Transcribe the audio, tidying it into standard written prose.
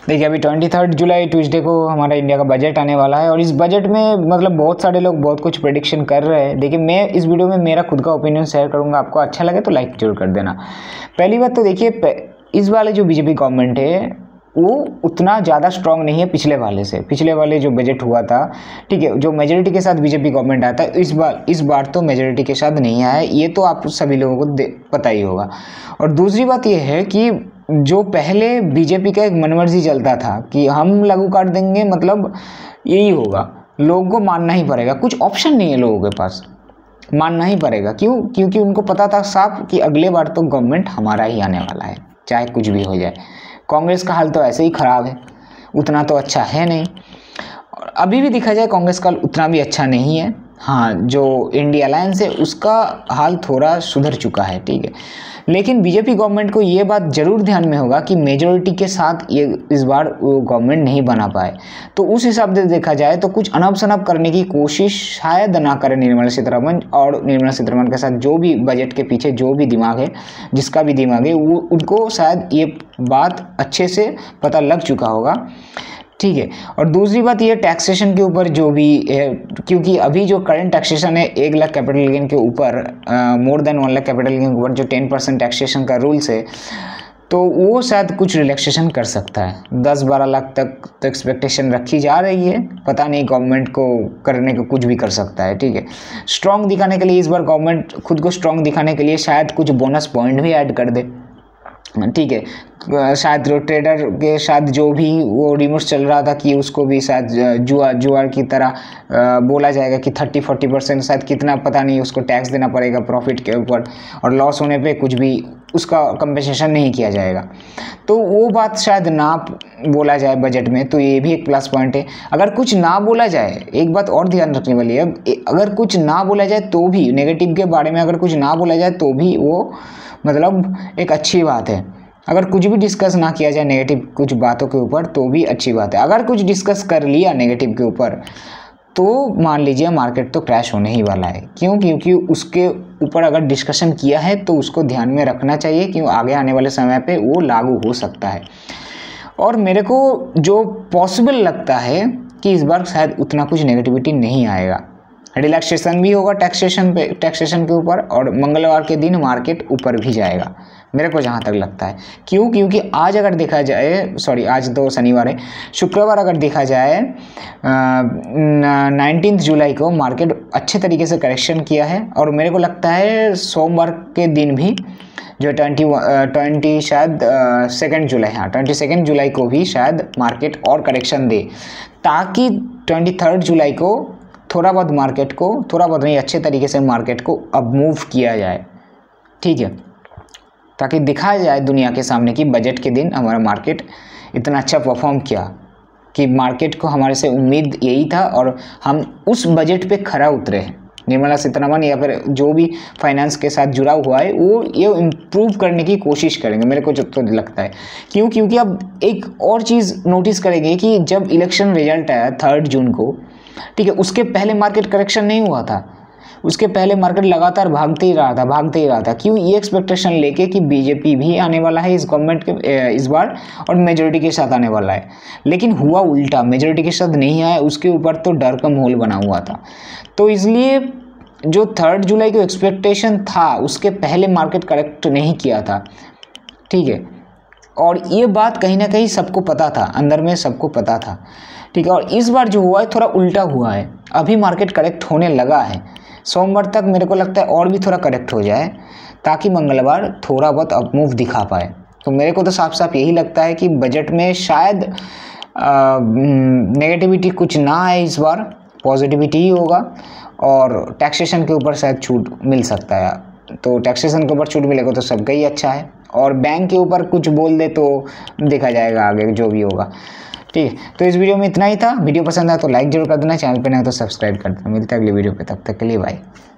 देखिए अभी 23 जुलाई ट्यूसडे को हमारा इंडिया का बजट आने वाला है और इस बजट में मतलब बहुत सारे लोग बहुत कुछ प्रेडिक्शन कर रहे हैं। देखिए मैं इस वीडियो में मेरा खुद का ओपिनियन शेयर करूंगा, आपको अच्छा लगे तो लाइक जरूर कर देना। पहली बात तो देखिए इस वाले जो बीजेपी गवर्नमेंट है वो उतना ज़्यादा स्ट्रांग नहीं है पिछले वाले से। पिछले वाले जो बजट हुआ था, ठीक है, जो मेजोरिटी के साथ बीजेपी गवर्नमेंट आता है, इस बार तो मेजोरिटी के साथ नहीं आया, ये तो आप सभी लोगों को पता ही होगा। और दूसरी बात ये है कि जो पहले बीजेपी का एक मनमर्जी चलता था कि हम लागू कर देंगे, मतलब यही होगा, लोगों को मानना ही पड़ेगा, कुछ ऑप्शन नहीं है लोगों के पास, मानना ही पड़ेगा। क्यों? क्योंकि उनको पता था साफ कि अगले बार तो गवर्नमेंट हमारा ही आने वाला है, चाहे कुछ भी हो जाए। कांग्रेस का हाल तो ऐसे ही ख़राब है, उतना तो अच्छा है नहीं। और अभी भी देखा जाए कांग्रेस का उतना भी अच्छा नहीं है। हाँ, जो इंडिया अलायंस है उसका हाल थोड़ा सुधर चुका है, ठीक है। लेकिन बीजेपी गवर्नमेंट को ये बात ज़रूर ध्यान में होगा कि मेजॉरिटी के साथ ये इस बार गवर्नमेंट नहीं बना पाए, तो उस हिसाब से देखा जाए तो कुछ अनब शनब करने की कोशिश शायद ना करें निर्मला सीतारमण। और निर्मला सीतारमण के साथ जो भी बजट के पीछे जो भी दिमाग है, जिसका भी दिमाग है, वो उनको शायद ये बात अच्छे से पता लग चुका होगा, ठीक है। और दूसरी बात ये टैक्सेशन के ऊपर जो भी है, क्योंकि अभी जो करंट टैक्सेशन है 1 लाख कैपिटल गेन के ऊपर, more than 1 lakh capital gain के ऊपर जो 10% टैक्सेशन का रूल्स है, तो वो शायद कुछ रिलैक्सेशन कर सकता है। 10-12 लाख तक तो एक्सपेक्टेशन रखी जा रही है, पता नहीं गवर्नमेंट को करने को कुछ भी कर सकता है, ठीक है। स्ट्रॉन्ग दिखाने के लिए इस बार गवर्नमेंट खुद को स्ट्रॉन्ग दिखाने के लिए शायद कुछ बोनस पॉइंट भी ऐड कर दे, ठीक है। शायद ट्रेडर के साथ जो भी वो रिमोट्स चल रहा था कि उसको भी शायद जुआ की तरह बोला जाएगा कि 30-40% शायद कितना पता नहीं उसको टैक्स देना पड़ेगा प्रॉफिट के ऊपर, और लॉस होने पे कुछ भी उसका कंपनसेशन नहीं किया जाएगा। तो वो बात शायद ना बोला जाए बजट में, तो ये भी एक प्लस पॉइंट है। अगर कुछ ना बोला जाए, एक बात और ध्यान रखने वाली है, अगर कुछ ना बोला जाए तो भी, नेगेटिव के बारे में अगर कुछ ना बोला जाए तो भी वो मतलब एक अच्छी बात है। अगर कुछ भी डिस्कस ना किया जाए नेगेटिव कुछ बातों के ऊपर तो भी अच्छी बात है। अगर कुछ डिस्कस कर लिया नेगेटिव के ऊपर तो मान लीजिए मार्केट तो क्रैश होने ही वाला है। क्यों? क्योंकि उसके ऊपर अगर डिस्कशन किया है तो उसको ध्यान में रखना चाहिए, क्यों आगे आने वाले समय पे वो लागू हो सकता है। और मेरे को जो पॉसिबल लगता है कि इस बार शायद उतना कुछ नेगेटिविटी नहीं आएगा, रिलैक्सेशन भी होगा टैक्सेशन के ऊपर, और मंगलवार के दिन मार्केट ऊपर भी जाएगा, मेरे को जहाँ तक लगता है। क्यों? क्योंकि आज अगर देखा जाए, आज तो शनिवार है, शुक्रवार अगर देखा जाए 19 जुलाई को मार्केट अच्छे तरीके से करेक्शन किया है, और मेरे को लगता है सोमवार के दिन भी जो 20 शायद 2 जुलाई, हाँ 22 जुलाई को भी शायद मार्केट और करेक्शन दे, ताकि 23 जुलाई को थोड़ा बहुत मार्केट को, थोड़ा बहुत नहीं अच्छे तरीके से मार्केट को अब मूव किया जाए, ठीक है, ताकि दिखाया जाए दुनिया के सामने कि बजट के दिन हमारा मार्केट इतना अच्छा परफॉर्म किया, कि मार्केट को हमारे से उम्मीद यही था और हम उस बजट पे खरा उतरे हैं। निर्मला सीतारमण या फिर जो भी फाइनेंस के साथ जुड़ा हुआ है वो ये इम्प्रूव करने की कोशिश करेंगे, मेरे को जब तो लगता है। क्यों? क्योंकि अब एक और चीज़ नोटिस करेंगे कि जब इलेक्शन रिजल्ट आया 3 जून को, ठीक है, उसके पहले मार्केट करेक्शन नहीं हुआ था, उसके पहले मार्केट लगातार भागते ही रहा था। क्यों? ये एक्सपेक्टेशन लेके कि बीजेपी भी आने वाला है इस गवर्नमेंट के इस बार और मेजोरिटी के साथ आने वाला है, लेकिन हुआ उल्टा, मेजोरिटी के साथ नहीं आया, उसके ऊपर तो डर का माहौल बना हुआ था। तो इसलिए जो 3 जुलाई को एक्सपेक्टेशन था उसके पहले मार्केट करेक्ट नहीं किया था, ठीक है। और ये बात कहीं ना कहीं सबको पता था, अंदर में सबको पता था, ठीक है। और इस बार जो हुआ है थोड़ा उल्टा हुआ है, अभी मार्केट करेक्ट होने लगा है। सोमवार तक मेरे को लगता है और भी थोड़ा करेक्ट हो जाए, ताकि मंगलवार थोड़ा बहुत अपमूव दिखा पाए। तो मेरे को तो साफ साफ यही लगता है कि बजट में शायद नेगेटिविटी कुछ ना आए, इस बार पॉजिटिविटी ही होगा, और टैक्सेशन के ऊपर शायद छूट मिल सकता है। तो टैक्सेशन के ऊपर छूट मिलेगा तो सबका ही अच्छा है, और बैंक के ऊपर कुछ बोल दे तो देखा जाएगा आगे जो भी होगा, ठीक है। तो इस वीडियो में इतना ही था। वीडियो पसंद आया तो लाइक जरूर कर देना, चैनल पे नहीं तो सब्सक्राइब कर देना। मिलता है अगली वीडियो पे, तब तक के लिए बाय।